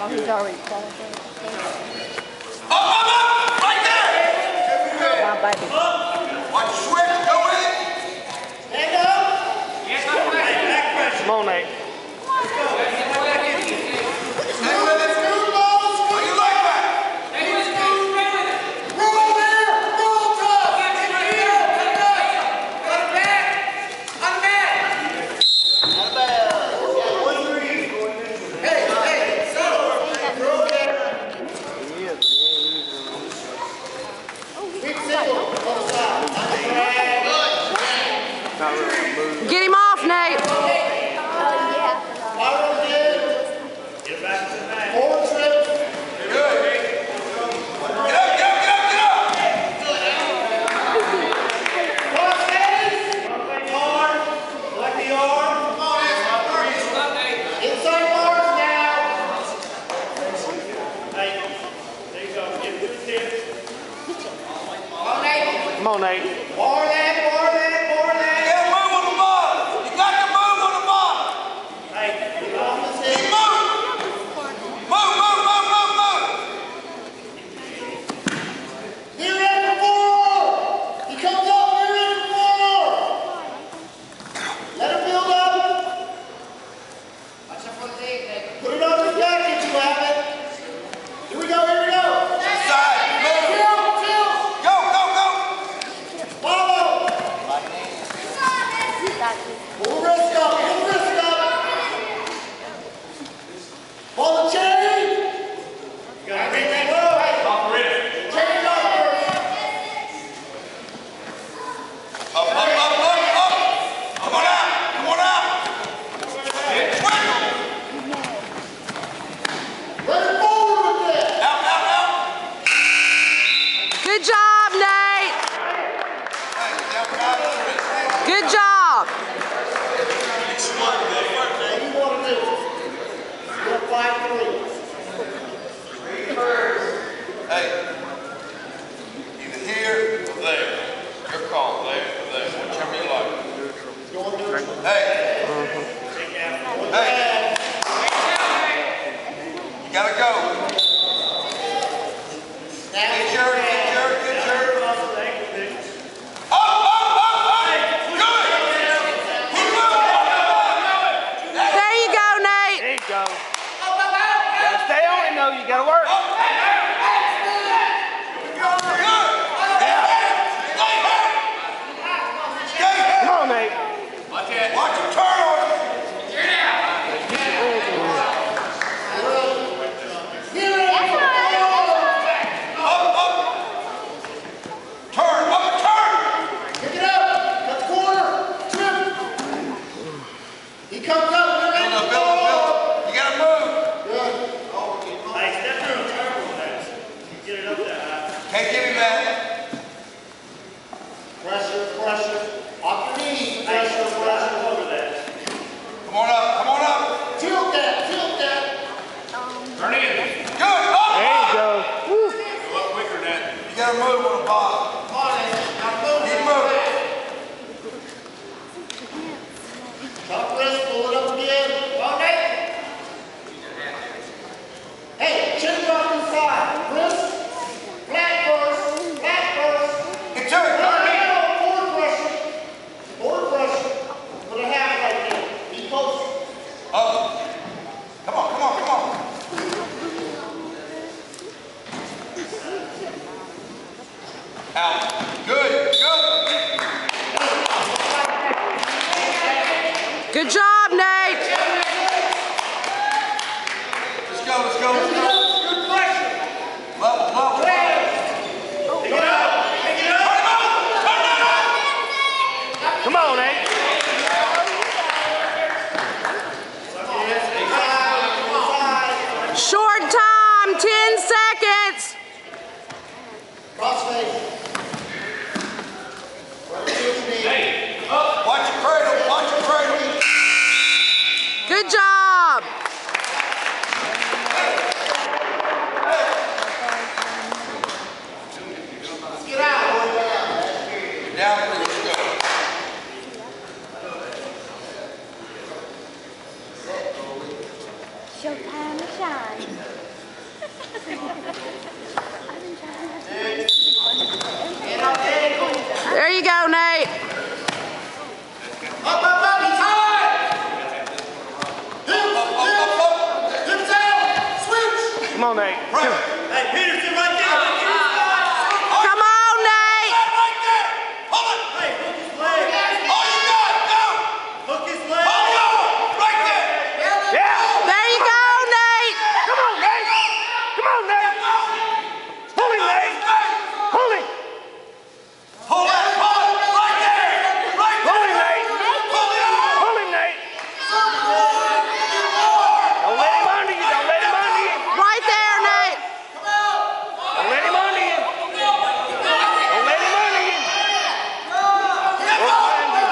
Oh, he's already qualified. Up! Right there! My baby. Watch your switch, go with it! Stand up! Yes, I'm ready. Come on, Nate. Stay with it! How you like that? Roll there! Roll tough! Hey, settle! Roll there! Big single on the side. Get him off, Nate. Lateral in. Get back to the mat. Forward trip. Good. Get up, get up, get up, get up! Cross face. Arm. Select the arm. Inside bars now. Hey, there you go. Get good tips. On Nate. Come on, Nate. Bar that, bar that, bar You that. gotta move on the ball! You got to move on the ball! Hey, get off the Keep stick. moving! Move, move, move, move, move! Near end for 4. He comes up, near end for 4. Let him build up. Watch out for the tape, Nate. Put it on his back if you have it. Here we go, here we go. Side, move! Chill. Go, go, go! Follow. Pull the wrist up, pull the wrist up. Pull the chain. You got to reach Hey, it. whoa, hey. Off the wrist. Chain it up first. Up, up, up, up, up! Come on out! Come on out! Quick! Run it forward with that. Out, out, out! Good job, Nate. Hey, down, down, down. Good job. What do you want to do? You want 5-3. Hey, either here or there. Your call, there or there, whichever you like. Going to Hey, hey, you gotta go. Get your, get your, get your. Up, up, up, up! Good! Keep moving! There you go, Nate. There you go. Gotta stay on it, though. You gotta work. Come on, Nate. Watch him turn on it. Up, up. Turn, up, turn. Pick it up. Cut the corner. Trip. He comes up. We're in the ball. You gotta move. Good. Hey, step through the turbo next. Get it up there high. Can't give him that. Pressure, pressure. Off your knees. Hey, Pressure, pressure pressure. over that. Come on up, come on up. Tilt that, tilt that. Turn in. Good, up. There you go. Woo. Go up quicker than that. You gotta move on the ball. Come on, Nate. Now move. Keep moving. Top wrist, pull it up again. Come on, Nate. Hey, chin drop inside. Wrist. Flat first. Flat first. Get to it. Forward pressure. Forward pressure. Put a half right there. Be close. Up. Come on, come on, come on. Out. Good, good. Good job, Nate. Let's go, let's go, let's go. Good pressure. Level, level. Pick it up. Pick it up. Turn him out. Turn him out. Come on, Nate. Short time, 10 seconds. Crossface. Watch your cradle, watch your cradle. Good job. Get out. Down, let's go. Showtime. shine. There you go, Nate. Up, he's high! Hips out! Switch! Come on, Nate. Hey, Peterson, right there. Come on, Nate. Right there. Hold it. Hey, hook his leg. All you got. Go. Hook his leg. Hold on. Right there. Yeah. There you go, Nate. Come on, Nate. Come on, Nate. Pull him, Nate. Pull him. Hold it. Hold it. Right there. Right Pull there. him, Nate. Pull it on. Pull him, Nate. Don't let him under you. Don't let him under you. Right there, Nate. Don't let him under you. Don't let him under you. We'll find you.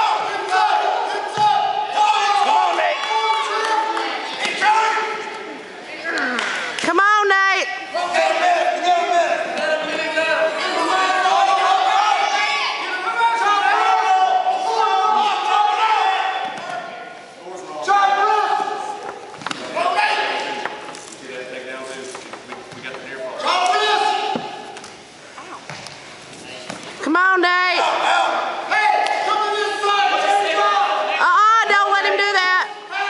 Come on, Nate. Keep trying. Come on, Nate. Get a minute. Get a minute. Come on, Nate. Don't let him do that.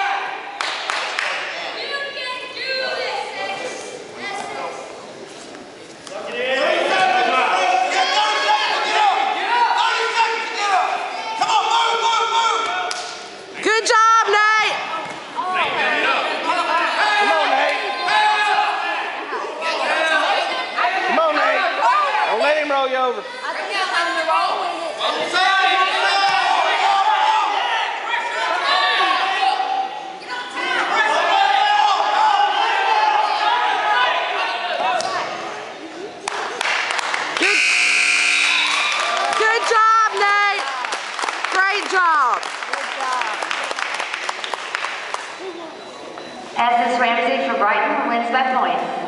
Good job, Nate. Come on, Nate. Come on, Nate. Don't let him roll you over. I think I'm having to roll with it. Good job, Nate. Great job. Estes Ramsey for Brighton wins by points.